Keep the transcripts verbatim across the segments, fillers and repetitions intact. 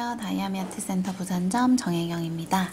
안녕하세요. 다이아미 아트센터 부산점 정혜경입니다.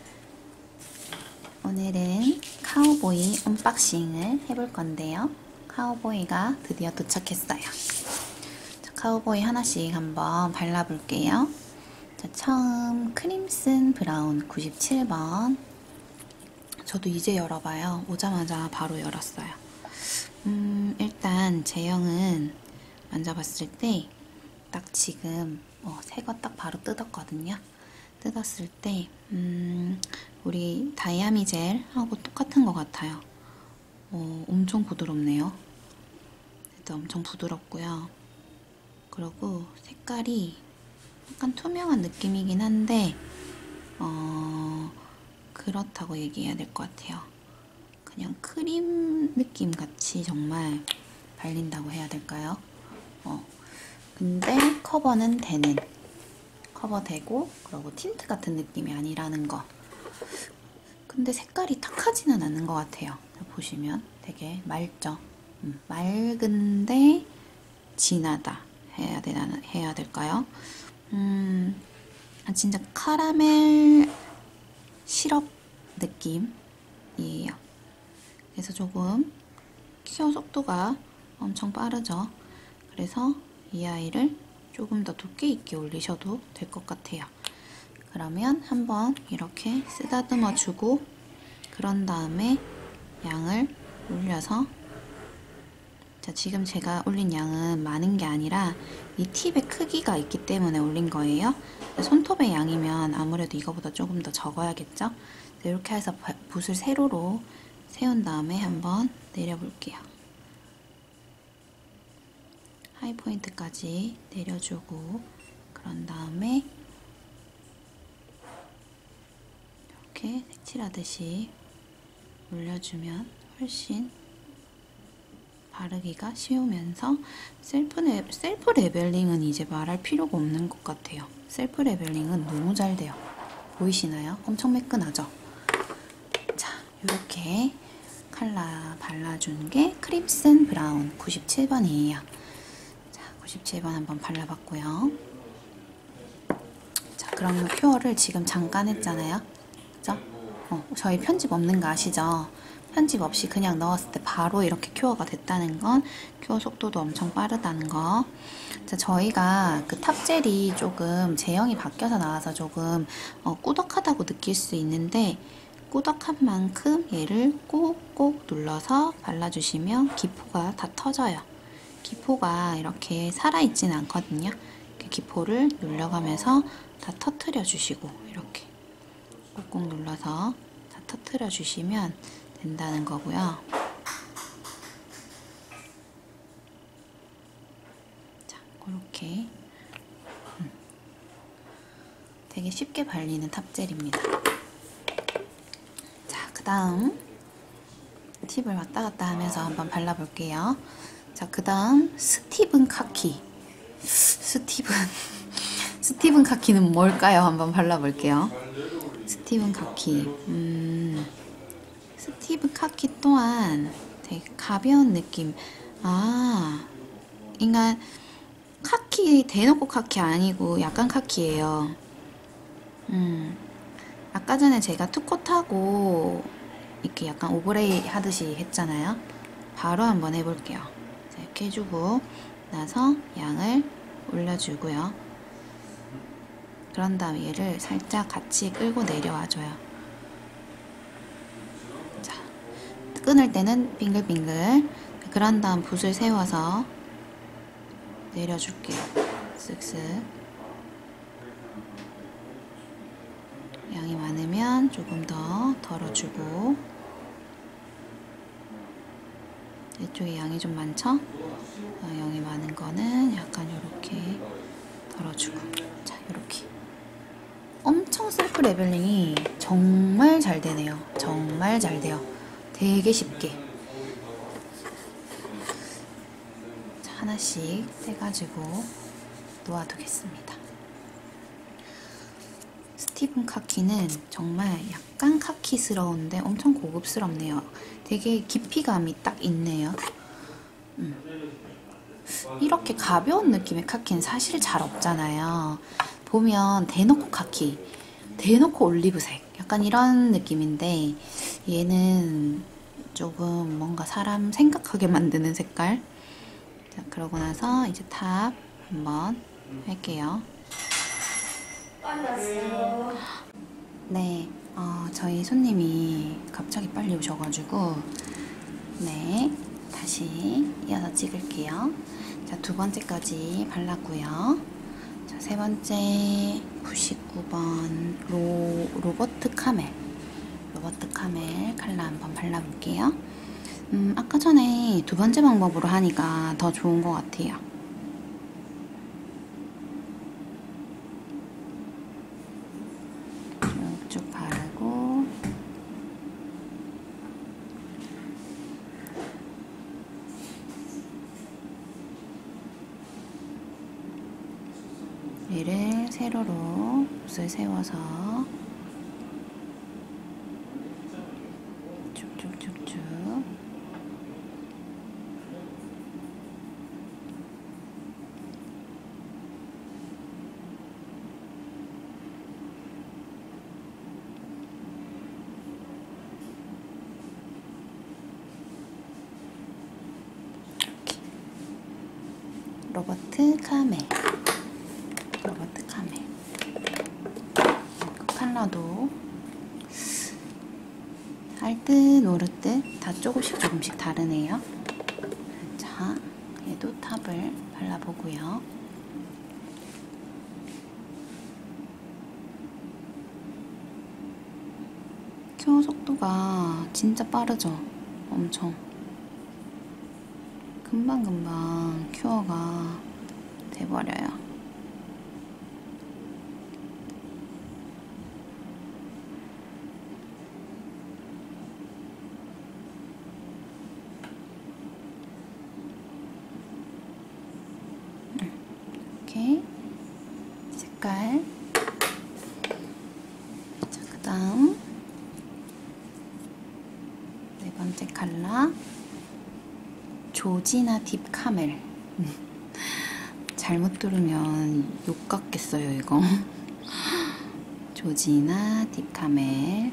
오늘은 카우보이 언박싱을 해볼 건데요. 카우보이가 드디어 도착했어요. 자, 카우보이 하나씩 한번 발라볼게요. 자, 처음 크림슨 브라운 구십칠 번. 저도 이제 열어봐요. 오자마자 바로 열었어요. 음, 일단 제형은 만져봤을 때 딱 지금 어, 새거 딱 바로 뜯었거든요. 뜯었을 때 음, 우리 다이아미 젤하고 똑같은 것 같아요. 어, 엄청 부드럽네요. 일단 엄청 부드럽고요. 그리고 색깔이 약간 투명한 느낌이긴 한데 어, 그렇다고 얘기해야 될 것 같아요. 그냥 크림 느낌 같이 정말 발린다고 해야 될까요? 어. 근데 커버는 되는, 커버되고 그리고 틴트 같은 느낌이 아니라는 거. 근데 색깔이 탁하지는 않은 것 같아요. 보시면 되게 맑죠? 음, 맑은데 진하다 해야 되나, 해야 될까요? 음, 진짜 카라멜 시럽 느낌이에요. 그래서 조금 큐어 속도가 엄청 빠르죠. 그래서 이 아이를 조금 더 두께 있게 올리셔도 될 것 같아요. 그러면 한번 이렇게 쓰다듬어 주고 그런 다음에 양을 올려서, 자, 지금 제가 올린 양은 많은 게 아니라 이 팁의 크기가 있기 때문에 올린 거예요. 손톱의 양이면 아무래도 이거보다 조금 더 적어야겠죠? 이렇게 해서 붓을 세로로 세운 다음에 한번 내려볼게요. 하이포인트까지 내려주고 그런 다음에 이렇게 색칠하듯이 올려주면 훨씬 바르기가 쉬우면서 셀프, 레, 셀프 레벨링은 이제 말할 필요가 없는 것 같아요. 셀프 레벨링은 너무 잘 돼요. 보이시나요? 엄청 매끈하죠? 자, 이렇게 컬러 발라준 게 크림슨 브라운 구십칠 번이에요. 구십칠 번 한번 발라봤고요. 자, 그럼 큐어를 지금 잠깐 했잖아요. 그죠? 어, 저희 편집 없는 거 아시죠? 편집 없이 그냥 넣었을 때 바로 이렇게 큐어가 됐다는 건 큐어 속도도 엄청 빠르다는 거. 자, 저희가 그 탑젤이 조금 제형이 바뀌어서 나와서 조금 어, 꾸덕하다고 느낄 수 있는데, 꾸덕한 만큼 얘를 꼭꼭 눌러서 발라주시면 기포가 다 터져요. 기포가 이렇게 살아있진 않거든요. 이렇게 기포를 눌려가면서 다 터트려 주시고 이렇게 꾹꾹 눌러서 다 터트려 주시면 된다는 거고요. 자, 그렇게 음. 되게 쉽게 발리는 탑젤입니다. 자, 그 다음 팁을 왔다 갔다 하면서 한번 발라볼게요. 자, 그 다음 스티븐 카키. 스티븐 스티븐 카키는 뭘까요? 한번 발라볼게요. 스티븐 카키. 음, 스티븐 카키 또한 되게 가벼운 느낌. 아, 그러니까 카키 대놓고 카키 아니고 약간 카키예요. 음, 아까 전에 제가 투컷하고 이렇게 약간 오브레이 하듯이 했잖아요. 바로 한번 해볼게요. 이렇게 해주고 나서 양을 올려주고요. 그런 다음에 얘를 살짝 같이 끌고 내려와줘요. 자, 끊을 때는 빙글빙글. 그런 다음 붓을 세워서 내려줄게요. 쓱쓱. 양이 많으면 조금 더 덜어주고, 이쪽에 양이 좀 많죠? 어, 양이 많은 거는 약간 요렇게 덜어주고, 자, 요렇게. 엄청 셀프 레벨링이 정말 잘 되네요. 정말 잘 돼요. 되게 쉽게. 자, 하나씩 떼가지고 놓아두겠습니다. 스티븐 카키는 정말 약간 카키스러운데 엄청 고급스럽네요. 되게 깊이감이 딱 있네요. 음. 이렇게 가벼운 느낌의 카키는 사실 잘 없잖아요. 보면 대놓고 카키, 대놓고 올리브색 약간 이런 느낌인데 얘는 조금 뭔가 사람 생각하게 만드는 색깔. 자, 그러고 나서 이제 탑 한번 할게요. 네, 어, 저희 손님이 갑자기 빨리 오셔가지고 네, 다시 이어서 찍을게요. 자, 두 번째까지 발랐고요. 자, 세 번째 구십구 번 로, 로버트 카멜 로버트 카멜 컬러 한번 발라볼게요. 음, 아까 전에 두 번째 방법으로 하니까 더 좋은 것 같아요. 쭉쭉 바르고 얘를 세로로 붓을 세워서 쭉쭉쭉쭉 로버트 카멜 로버트 카멜 컬러도 알듯 모르듯 다 조금씩 조금씩 다르네요. 자, 얘도 탑을 발라보고요. 큐어 속도가 진짜 빠르죠? 엄청 금방금방 큐어가 돼버려요. 이렇게 색깔. 자, 그 다음 네 번째 컬러 조지나 딥 카멜. 잘못 들으면 욕 같겠어요 이거. 조지나 딥 카멜.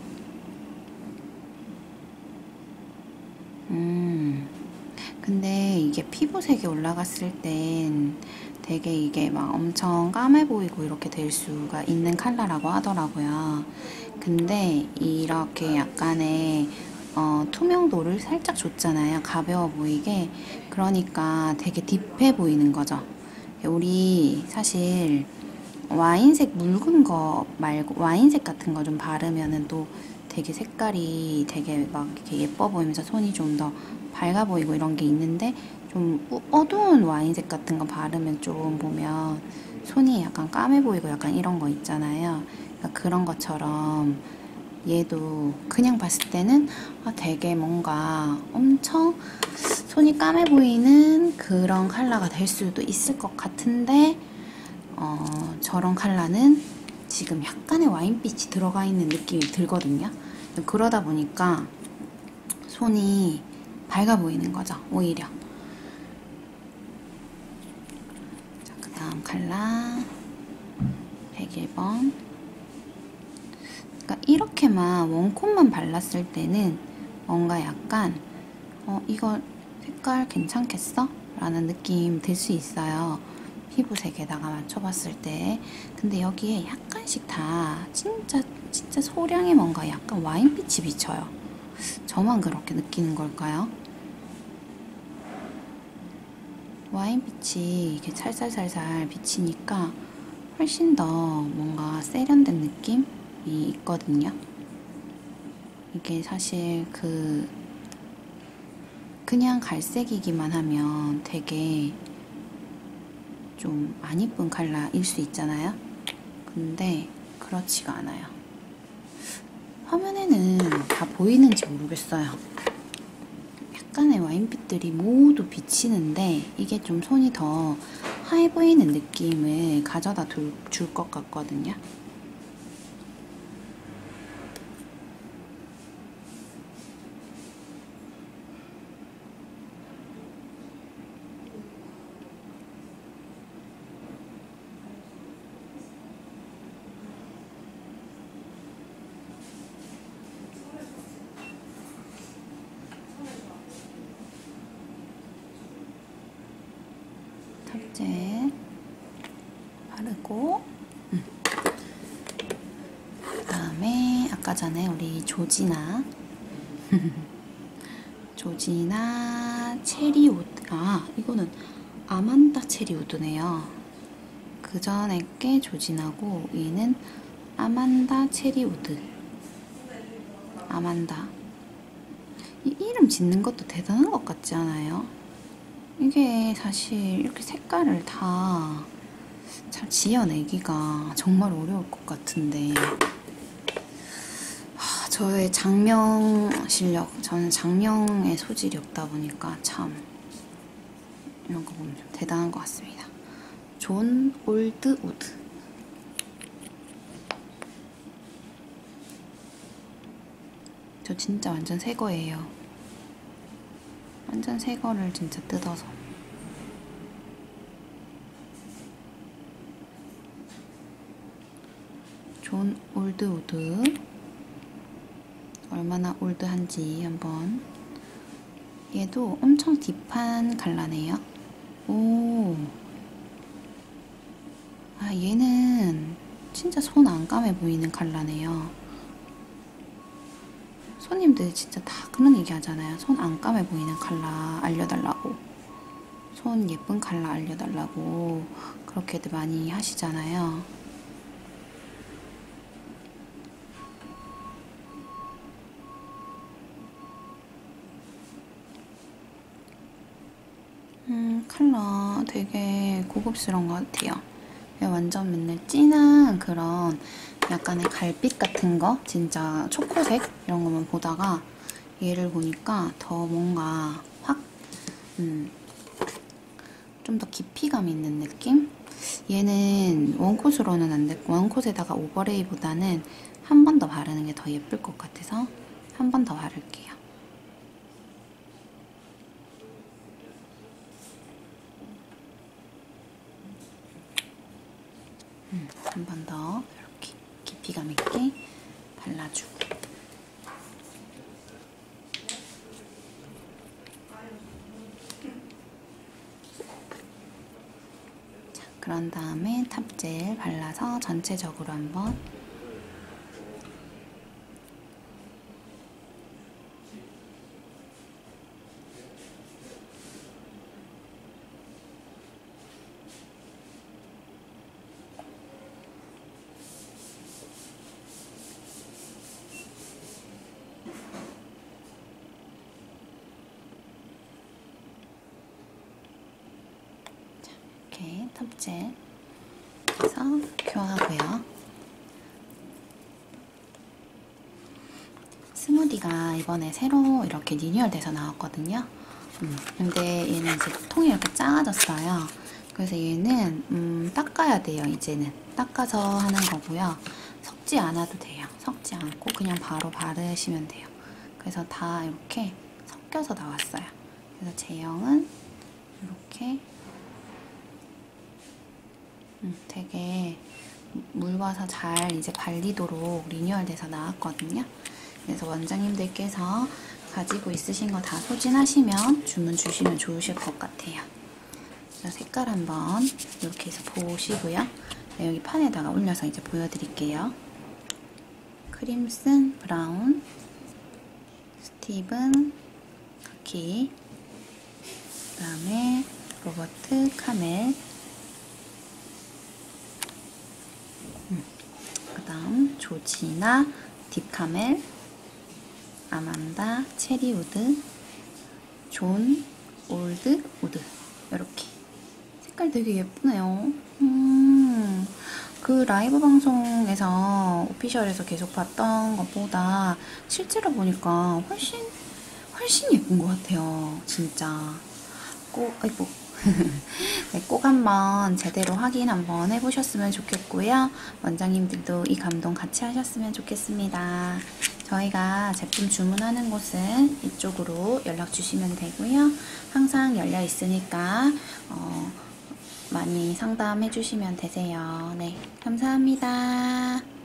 음 근데 이게 피부색이 올라갔을 땐 되게 이게 막 엄청 까매 보이고 이렇게 될 수가 있는 컬러라고 하더라고요. 근데 이렇게 약간의 어, 투명도를 살짝 줬잖아요. 가벼워 보이게. 그러니까 되게 딥해 보이는 거죠. 우리 사실 와인색 묽은 거 말고 와인색 같은 거 좀 바르면은 또 되게 색깔이 되게 막 이렇게 예뻐 보이면서 손이 좀 더 밝아 보이고 이런 게 있는데 좀 어두운 와인색 같은 거 바르면 좀 보면 손이 약간 까매 보이고 약간 이런 거 있잖아요. 그러니까 그런 것처럼 얘도 그냥 봤을 때는 아, 되게 뭔가 엄청 손이 까매 보이는 그런 컬러가 될 수도 있을 것 같은데 어, 저런 컬러는 지금 약간의 와인빛이 들어가 있는 느낌이 들거든요. 그러다 보니까 손이 밝아 보이는 거죠, 오히려. 자, 그 다음 컬러 백일 번. 그러니까 이렇게만 원콧만 발랐을 때는 뭔가 약간 어, 이거 색깔 괜찮겠어? 라는 느낌 들 수 있어요. 피부색에다가 맞춰봤을 때. 근데 여기에 약간씩 다 진짜 진짜 소량의 뭔가 약간 와인빛이 비쳐요. 저만 그렇게 느끼는 걸까요? 와인빛이 이렇게 살살살살 비치니까 훨씬 더 뭔가 세련된 느낌이 있거든요. 이게 사실 그 그냥 갈색이기만 하면 되게 좀 안 이쁜 컬러일 수 있잖아요. 근데 그렇지가 않아요. 화면에는 다 보이는지 모르겠어요. 약간의 와인빛들이 모두 비치는데 이게 좀 손이 더 하얘 보이는 느낌을 가져다 줄 것 같거든요. 탑재 바르고, 음. 그 다음에 아까 전에 우리 조지나 조지나 체리우드, 아 이거는 아만다 체리우드네요. 그 전에 게 조지나고 얘는 아만다 체리우드. 아만다. 이 이름 짓는 것도 대단한 것 같지 않아요? 이게 사실 이렇게 색깔을 다 잘 지어내기가 정말 어려울 것 같은데, 하, 저의 장명 실력, 저는 장명의 소질이 없다 보니까 참 이런 거 보면 좀 대단한 것 같습니다. 존 올드우드. 저 진짜 완전 새 거예요. 완전 새 거를 진짜 뜯어서. 존 올드우드. 얼마나 올드한지 한번. 얘도 엄청 딥한 컬러네요. 오. 아, 얘는 진짜 손 안 까매 보이는 컬러네요. 손님들 진짜 다 그런 얘기 하잖아요. 손 안 까매 보이는 컬러 알려달라고. 손 예쁜 컬러 알려달라고. 그렇게들 많이 하시잖아요. 음, 컬러 되게 고급스러운 것 같아요. 완전 맨날 진한 그런 약간의 갈빛 같은 거, 진짜 초코색 이런 것만 보다가 얘를 보니까 더 뭔가 확 음, 좀 더 깊이감 있는 느낌? 얘는 원콧으로는 안 됐고, 원콧에다가 오버레이보다는 한 번 더 바르는 게 더 예쁠 것 같아서 한 번 더 바를게요. 음, 한 번 더 이렇게 깊이감 있게 발라주고. 자, 그런 다음에 탑젤 발라서 전체적으로 한번 이렇게 탑젤 해서 교하고요. 스무디가 이번에 새로 이렇게 리뉴얼 돼서 나왔거든요. 음, 근데 얘는 이제 통이 이렇게 작아졌어요. 그래서 얘는 음, 닦아야 돼요. 이제는 닦아서 하는 거고요. 섞지 않아도 돼요. 섞지 않고 그냥 바로 바르시면 돼요. 그래서 다 이렇게 섞여서 나왔어요. 그래서 제형은 이렇게 음, 되게 물 와서 잘 이제 발리도록 리뉴얼 돼서 나왔거든요. 그래서 원장님들께서 가지고 있으신 거 다 소진하시면 주문 주시면 좋으실 것 같아요. 자, 색깔 한번 이렇게 해서 보시고요. 네, 여기 판에다가 올려서 이제 보여드릴게요. 크림슨 브라운, 스티븐 카키, 그 다음에 로버트 카멜, 음, 그 다음 조지나 딥카멜, 아만다 체리우드, 존 올드우드. 이렇게 색깔 되게 예쁘네요. 음, 그 라이브 방송에서 오피셜에서 계속 봤던 것보다 실제로 보니까 훨씬 훨씬 예쁜 것 같아요. 진짜 꼭 아이고 네, 꼭 한번 제대로 확인 한번 해보셨으면 좋겠고요. 원장님들도 이 감동 같이 하셨으면 좋겠습니다. 저희가 제품 주문하는 곳은 이쪽으로 연락 주시면 되고요. 항상 열려 있으니까 어, 많이 상담해 주시면 되세요. 네, 감사합니다.